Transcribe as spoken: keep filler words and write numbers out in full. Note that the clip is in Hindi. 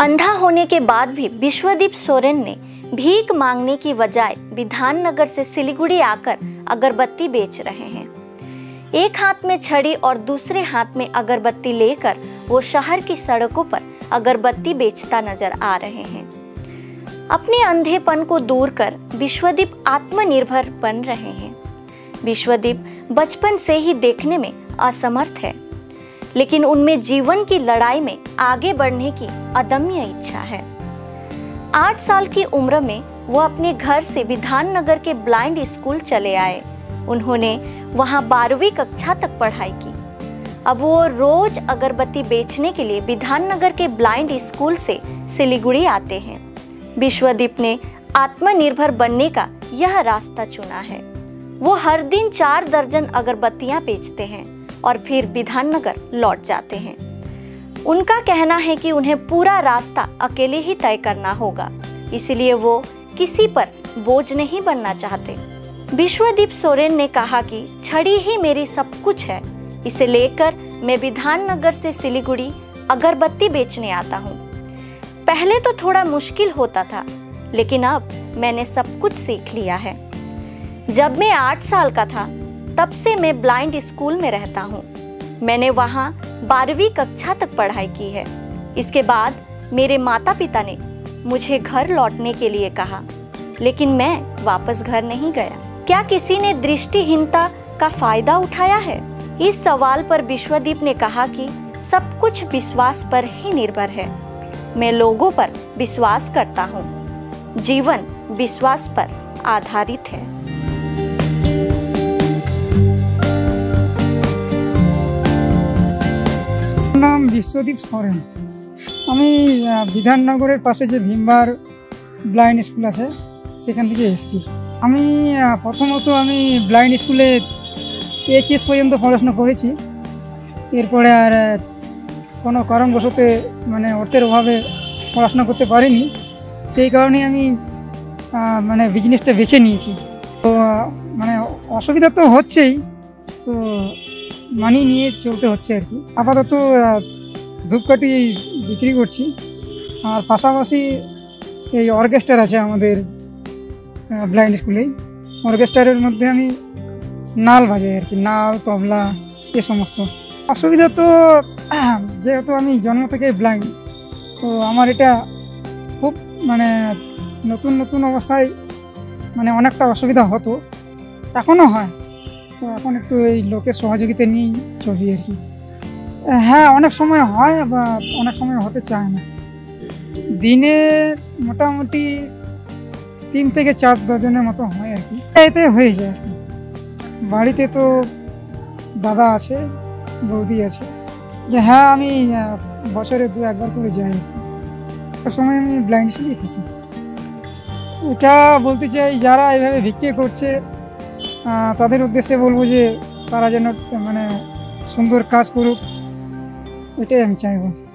अंधा होने के बाद भी विश्वदीप सोरेन ने भीख मांगने की बजाय विधाननगर से सिलीगुड़ी आकर अगरबत्ती बेच रहे हैं। एक हाथ में छड़ी और दूसरे हाथ में अगरबत्ती लेकर वो शहर की सड़कों पर अगरबत्ती बेचता नजर आ रहे हैं। अपने अंधेपन को दूर कर विश्वदीप आत्मनिर्भर बन रहे हैं। विश्वदीप बचपन से ही देखने में असमर्थ है, लेकिन उनमें जीवन की लड़ाई में आगे बढ़ने की अदम्य इच्छा है। आठ साल की उम्र में वो अपने घर से विधाननगर के ब्लाइंड स्कूल चले आए। उन्होंने वहां बारहवीं कक्षा तक पढ़ाई की। अब वो रोज अगरबत्ती बेचने के लिए विधाननगर के ब्लाइंड स्कूल से सिलीगुड़ी आते हैं। विश्वदीप ने आत्मनिर्भर बनने का यह रास्ता चुना है। वो हर दिन चार दर्जन अगरबत्तियां बेचते हैं और फिर विधाननगर लौट जाते हैं। उनका कहना है कि उन्हें पूरा रास्ता अकेले ही तय करना होगा, इसलिए वो किसी पर बोझ नहीं बनना चाहते। विश्वदीप सोरेन ने कहा कि छड़ी ही मेरी सब कुछ है, इसे लेकर मैं विधाननगर से सिलीगुड़ी अगरबत्ती बेचने आता हूँ। पहले तो थोड़ा मुश्किल होता था, लेकिन अब मैंने सब कुछ सीख लिया है। जब मैं आठ साल का था तब से मैं ब्लाइंड स्कूल में रहता हूँ। मैंने वहाँ बारहवीं कक्षा तक पढ़ाई की है। इसके बाद मेरे माता पिता ने मुझे घर लौटने के लिए कहा, लेकिन मैं वापस घर नहीं गया। क्या किसी ने दृष्टिहीनता का फायदा उठाया है? इस सवाल पर विश्वदीप ने कहा कि सब कुछ विश्वास पर ही निर्भर है। मैं लोगों पर विश्वास करता हूँ। जीवन विश्वास पर आधारित है। नाम विश्वदीप सोरेन। আমি বিধাননগরের পাশে যে ভীমবার ব্লাইন্ড স্কুল আছে সেখান থেকে এসেছি। আমি প্রথমত আমি ব্লাইন্ড স্কুলে এইচএস পর্যন্ত পড়াশোনা করেছি। এরপরে আর কোনো কারণবশত মানে অর্থের অভাবে পড়াশোনা করতে পারিনি। সেই কারণে আমি মানে বিজনেসটা বেছে নিয়েছি। তো মানে অসুবিধা তো হচ্ছেই, তো মানিয়ে নিয়ে চলতে হচ্ছে আর কি। আপাতত ধূপকাঠি বিক্রি করছি, আর পাশাপাশি এই অর্কেস্ট্রার আছে আমাদের ব্লাইন্ড স্কুলেই। অর্কেস্ট্রারের মধ্যে আমি নাল বাজাই আর কি, নাল তবলা এ সমস্ত। অসুবিধা তো যেহেতু আমি জন্ম থেকে ব্লাইন্ড, তো আমার এটা খুব মানে নতুন নতুন অবস্থায় মানে অনেকটা অসুবিধা হতো, এখনও হয়। তো এখন একটু এই লোকের সহযোগিতা নিয়েই চলি আর কি। হ্যাঁ, অনেক সময় হয় বা অনেক সময় হতে চায় না। দিনে মোটামুটি তিন থেকে চার ডজনের মতো হয় আর কি, এতে হয়ে যায় আর কি। বাড়িতে তো দাদা আছে, বৌদি আছে। যে হ্যাঁ, আমি বছরে দু একবার করে যাই। একটা সময় আমি ব্লাইন্ড স্কুলেই থাকি। এটা বলতে চাই, যারা এইভাবে ভিক্ষে করছে তাদের উদ্দেশ্যে বলবো যে তারা যেন মানে সুন্দর কাজ করুক, এটাই আমি চাইবো।